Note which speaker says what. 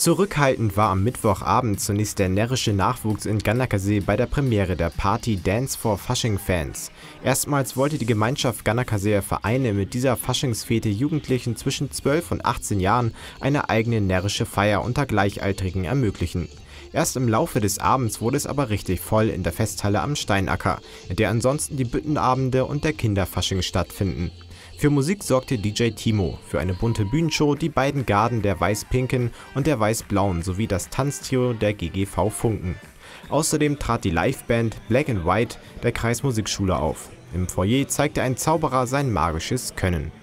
Speaker 1: Zurückhaltend war am Mittwochabend zunächst der närrische Nachwuchs in Ganakasee bei der Premiere der Party Dance for Fasching-Fans. Erstmals wollte die Gemeinschaft Ganakaseer Vereine mit dieser Faschingsfete Jugendlichen zwischen 12 und 18 Jahren eine eigene närrische Feier unter Gleichaltrigen ermöglichen. Erst im Laufe des Abends wurde es aber richtig voll in der Festhalle am Steinacker, in der ansonsten die Büttenabende und der Kinderfasching stattfinden. Für Musik sorgte DJ Timo, für eine bunte Bühnenshow die beiden Garden der Weiß-Pinken und der Weiß-Blauen sowie das Tanztrio der GGV Funken. Außerdem trat die Liveband Black and White der Kreismusikschule auf. Im Foyer zeigte ein Zauberer sein magisches Können.